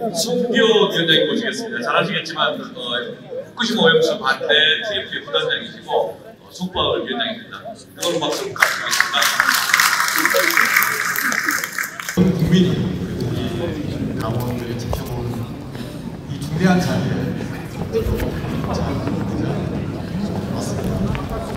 송기호 위원장님 모시겠습니다. 잘 아시겠지만 후쿠시마 오염수 반대 TF의 부단장이시고 송파을 위원장입니다. 그걸로 박수 부탁드리겠습니다. 국민이 우리 당원들이 지켜보는 이 중대한 자리에 맞습니다.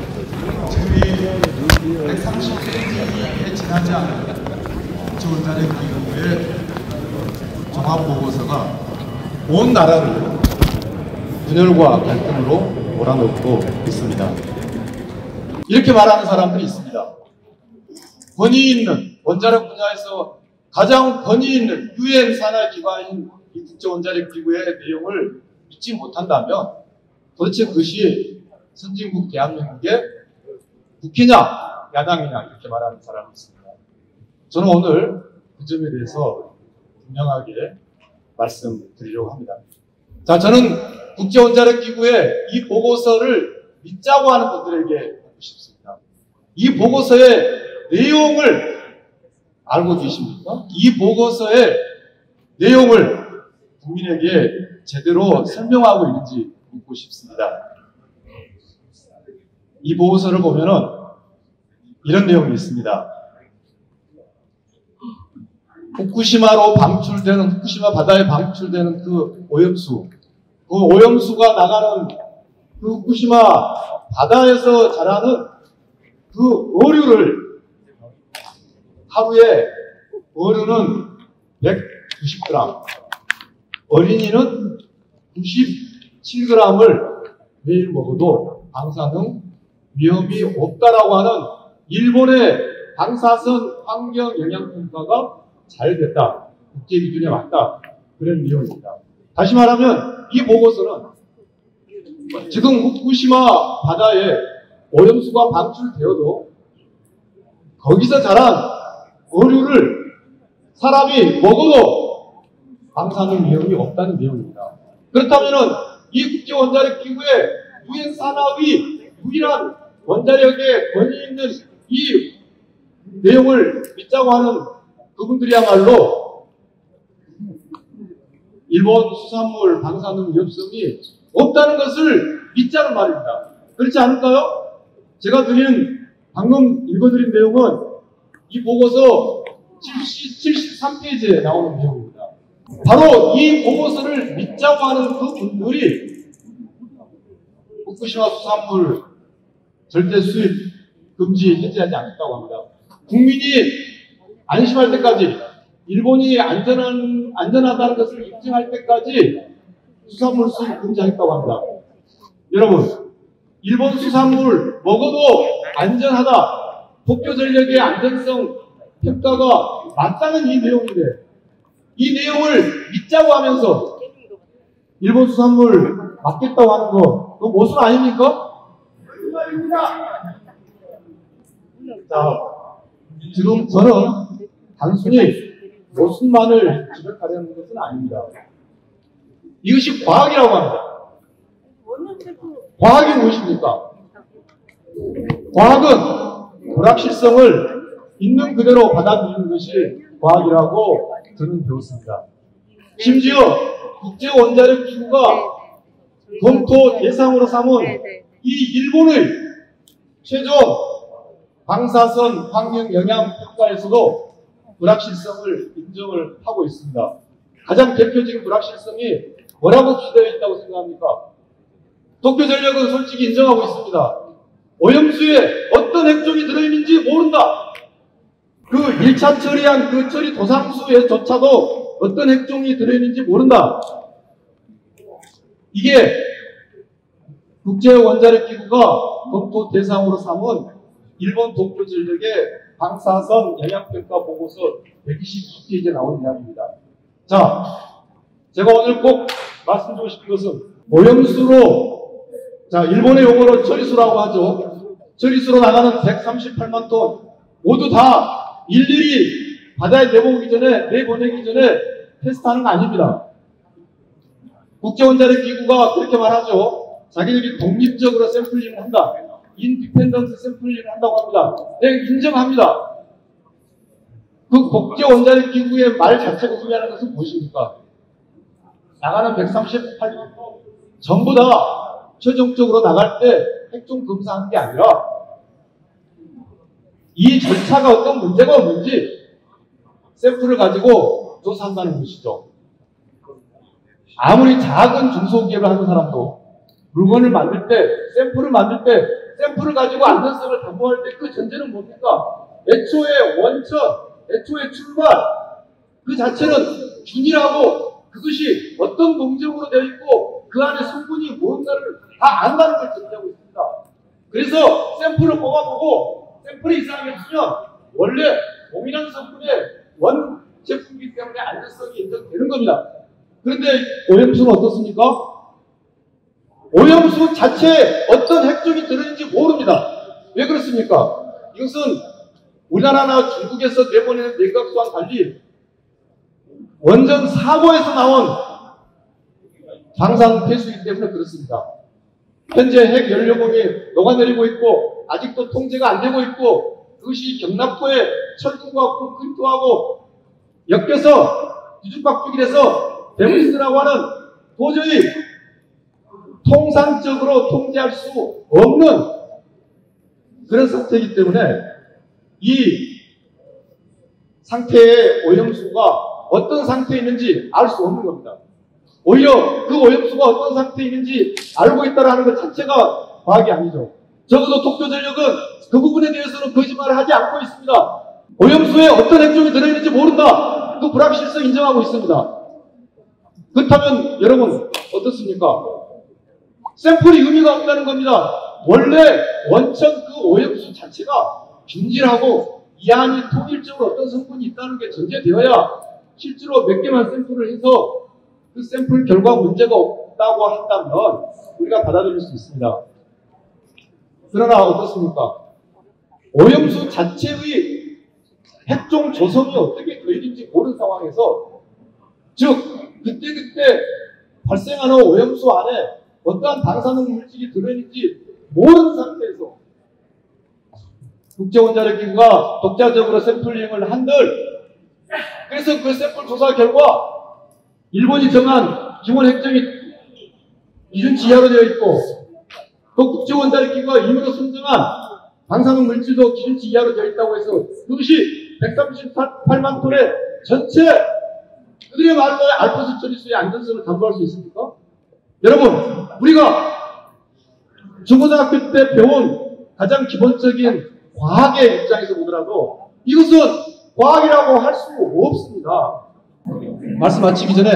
지금 130페이지에 지나지 않은 국제원자력 기구의 종합보고서가 온 나라를 분열과 갈등으로 몰아넣고 있습니다. 이렇게 말하는 사람들이 있습니다. 권위 있는 원자력 분야에서 가장 권위 있는 유엔 산하 기관인 이 국제원자력 기구의 내용을 믿지 못한다면 도대체 그것이 선진국 대한민국의 국회냐 야당이냐 이렇게 말하는 사람이 있습니다. 저는 오늘 그 점에 대해서 분명하게 말씀드리려고 합니다. 자, 저는 국제원자력 기구의 이 보고서를 믿자고 하는 분들에게 묻고 싶습니다. 이 보고서의 내용을 알고 계십니까? 이 보고서의 내용을 국민에게 제대로 설명하고 있는지 묻고 싶습니다. 이 보고서를 보면은 이런 내용이 있습니다. 후쿠시마로 방출되는, 후쿠시마 바다에 방출되는 그 오염수, 그 오염수가 나가는 그 후쿠시마 바다에서 자라는 그 어류를 하루에 어류는 190g, 어린이는 97g을 매일 먹어도 방사능 위험이 없다라고 하는 일본의 방사선 환경 영향 평가가 잘 됐다, 국제 기준에 맞다, 그런 내용입니다. 다시 말하면 이 보고서는 지금 후쿠시마 바다에 오염수가 방출되어도 거기서 자란 어류를 사람이 먹어도 방사능 위험이 없다는 내용입니다. 그렇다면 이 국제원자력 기구의 유엔 산하의 유일한 원자력에 권위 있는 이 내용을 믿자고 하는 그분들이야말로 일본 수산물 방사능 위험성이 없다는 것을 믿자는 말입니다. 그렇지 않을까요? 제가 방금 읽어드린 내용은 이 보고서 73페이지에 나오는 내용입니다. 바로 이 보고서를 믿자고 하는 그 분들이 후쿠시마 수산물 절대 수입 금지 해제하지 않겠다고 합니다. 국민이 안심할 때까지, 일본이 안전하다는 것을 입증할 때까지 수산물 수입 금지하겠다고 합니다. 여러분, 일본 수산물 먹어도 안전하다, 도쿄전력의 안전성 평가가 맞다는 이 내용인데, 이 내용을 믿자고 하면서 일본 수산물 맞겠다고 하는 거, 그거 모순 아닙니까? 그 말입니다. 자, 지금 저는 단순히 모순만을 지적하려는 것은 아닙니다. 이것이 과학이라고 합니다. 과학이 무엇입니까? 과학은 불확실성을 있는 그대로 받아들이는 것이 과학이라고 저는 배웠습니다. 심지어 국제원자력 기구가 검토 대상으로 삼은 이 일본의 최종 방사선 환경 영향 평가에서도 불확실성을 인정을 하고 있습니다. 가장 대표적인 불확실성이 뭐라고 기대되어 있다고 생각합니까? 도쿄전력은 솔직히 인정하고 있습니다. 오염수에 어떤 핵종이 들어있는지 모른다. 그 1차 처리한 그 처리 도상수에조차도 어떤 핵종이 들어있는지 모른다. 이게 국제원자력기구가 검토 대상으로 삼은 일본 도쿄전력의 방사선 영향평가 보고서 122페이지에 나온 이야기입니다. 자, 제가 오늘 꼭 말씀드리고 싶은 것은 오염수로, 자, 일본의 용어로 처리수라고 하죠. 처리수로 나가는 138만 톤 모두 다 일일이 바다에 내보내기 전에 테스트하는 거 아닙니다. 국제원자력기구가 그렇게 말하죠. 자기들이 독립적으로 샘플링을 한다. 인디펜던트 샘플링을 한다고 합니다. 네, 인정합니다. 그 국제원자력기구의 말 자체가 의미하는 것은 무엇입니까? 나가는 138만 톤 전부 다 최종적으로 나갈 때 핵종 검사한 게 아니라 이 절차가 어떤 문제가 없는지 샘플을 가지고 조사한다는 것이죠. 아무리 작은 중소기업을 하는 사람도 물건을 만들 때, 샘플을 만들 때, 샘플을 가지고 안전성을 담보할 때 그 전제는 뭡니까? 애초에 원천, 애초에 출발, 그 자체는 균이라고 그것이 어떤 공정으로 되어 있고 그 안에 성분이 무언가를 다 안다는 걸 전제하고 있습니다. 그래서 샘플을 뽑아보고 샘플이 이상하게 없으면 원래 동일한 성분의 원 제품이기 때문에 안전성이 인정되는 겁니다. 그런데 오염수는 어떻습니까? 오염수 자체에 어떤 핵종이 들어있는지 모릅니다. 왜 그렇습니까? 이것은 우리나라나 중국에서 내보내는 내각수와는 달리 원전 사고에서 나온 방사능 폐수이기 때문에 그렇습니다. 현재 핵 연료봉이 녹아내리고 있고 아직도 통제가 안 되고 있고 그것이 경납고에 철근과 콘크리트하고 엮여서 뒤죽박죽이 돼서 데브리스라고 하는 도저히 통상적으로 통제할 수 없는 그런 상태이기 때문에 이 상태의 오염수가 어떤 상태에 있는지 알 수 없는 겁니다. 오히려 그 오염수가 어떤 상태에 있는지 알고 있다는 것 자체가 과학이 아니죠. 적어도 도쿄전력은 그 부분에 대해서는 거짓말을 하지 않고 있습니다. 오염수에 어떤 핵종이 들어있는지 모른다. 그 불확실성 인정하고 있습니다. 그렇다면 여러분 어떻습니까? 샘플이 의미가 없다는 겁니다. 원래 원천 그 오염수 자체가 균질하고 이 안이 통일적으로 어떤 성분이 있다는 게 전제되어야 실제로 몇 개만 샘플을 해서 그 샘플 결과 문제가 없다고 한다면 우리가 받아들일 수 있습니다. 그러나 어떻습니까? 오염수 자체의 핵종 조성이 어떻게 되어있는지 모르는 상황에서 즉 그때그때 발생하는 오염수 안에 어떠한 방사능 물질이 들어있는지 모르는 상태에서 국제원자력기구가 독자적으로 샘플링을 한들 그래서 그 샘플 조사 결과 일본이 정한 기본 핵종이 기준치 이하로 되어 있고 또 국제원자력기구가 임의로 선정한 방사능 물질도 기준치 이하로 되어 있다고 해서 그것이 138만 톤의 전체 그들의 말로 알프스 처리수의 안전성을 담보할 수 있습니까? 여러분 우리가 중고등학교 때 배운 가장 기본적인 과학의 입장에서 보더라도 이것은 과학이라고 할 수 없습니다. 말씀 마치기 전에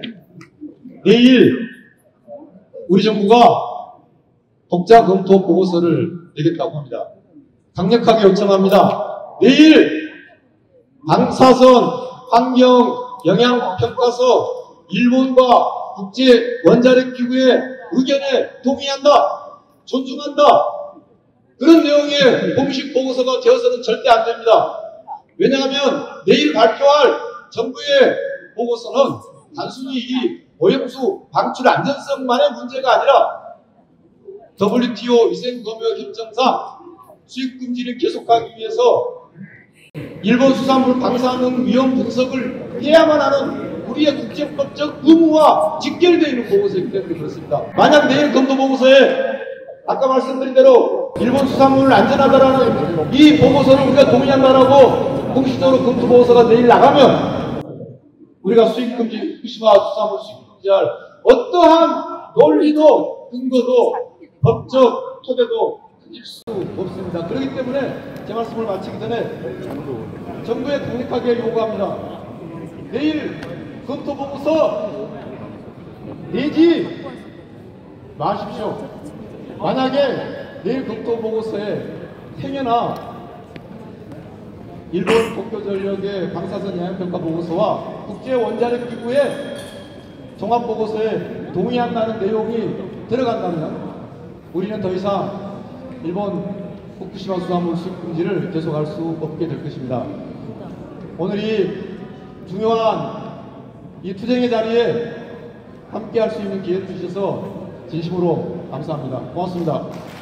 내일 우리 정부가 독자 검토 보고서를 내겠다고 합니다. 강력하게 요청합니다. 내일 방사선 환경 영향 평가서 일본과 국제 원자력 기구의 의견에 동의한다, 존중한다. 그런 내용의 공식 보고서가 되어서는 절대 안 됩니다. 왜냐하면 내일 발표할 정부의 보고서는 단순히 이 오염수 방출 안전성만의 문제가 아니라 WTO 위생검역협정상 수입금지를 계속하기 위해서 일본 수산물 방사능 위험 분석을 해야만 하는 우리의 국제법적 의무와 직결되어 있는 보고서이기 때문에 그렇습니다. 만약 내일 검토 보고서에 아까 말씀드린 대로 일본 수산물을 안전하다라는 이 보고서를 우리가 동의한다라고 공식적으로 검토 보고서가 내일 나가면 우리가 수입금지, 후쿠시마 수산물 수입금지할 어떠한 논리도 근거도 법적 토대도 가질 수 없습니다. 그렇기 때문에 제 말씀을 마치기 전에 정부에 강력하게 요구합니다. 내일 검토 보고서 내지 마십시오. 만약에 내일 검토 보고서에 행여나 일본 도쿄전력의 방사선 영향평가 보고서와 국제원자력기구의 종합보고서에 동의한다는 내용이 들어간다면 우리는 더 이상 일본 후쿠시마 수산물 수입금지를 계속할 수 없게 될 것입니다. 오늘 이 중요한 이 투쟁의 자리에 함께 할 수 있는 기회를 주셔서 진심으로 감사합니다. 고맙습니다.